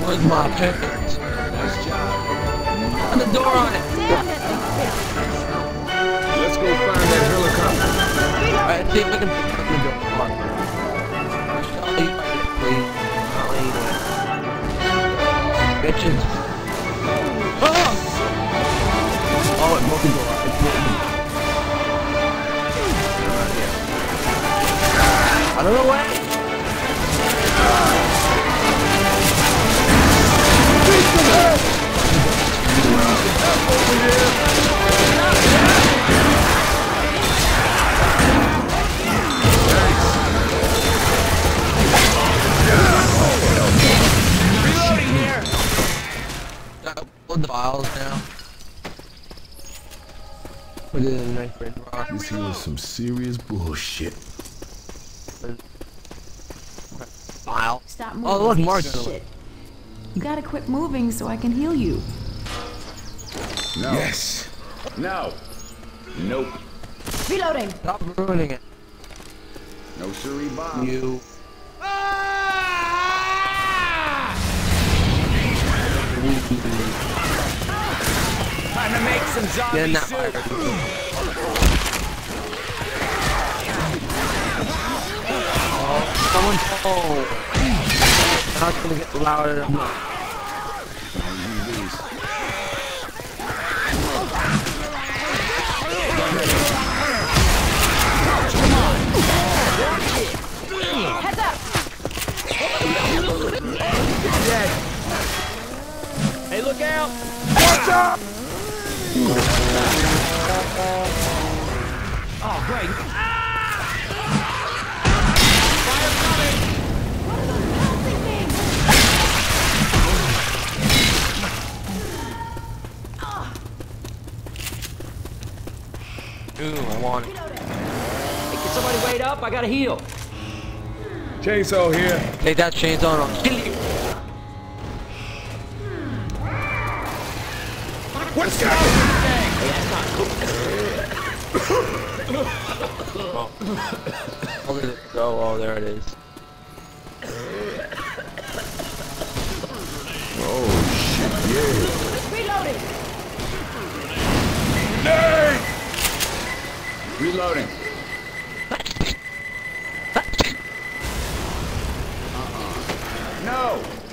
Where's my pants? Nice job. And the door on it. Let's go find that helicopter. Alright, see if I can open the door. Please. Bitches. Oh! Oh, it broke the door. It's broken. Out of the way! Reloading here. Upload the files now. Put it in a nice red rock. This here is some serious bullshit. File. Stop moving. Oh, look, Mark's Shit. You gotta quit moving so I can heal you. No. Yes. No. Nope. Reloading. Stop ruining it. No siree, Bob. You. Time to make some Get zombie in that soup. fire. Oh, someone's home. Now it's gonna get louder. Heads up. Dead. Hey, look out! Watch out! Oh, great. Fire coming! What are those bouncing things? Ooh, I want it. Hey, can somebody wait up? I gotta heal. Chainsaw here. Take that chainsaw and I'll kill you. What's that? Where did it go? Oh, there it is. Oh shit, yeah. Reloading. Reloading. No.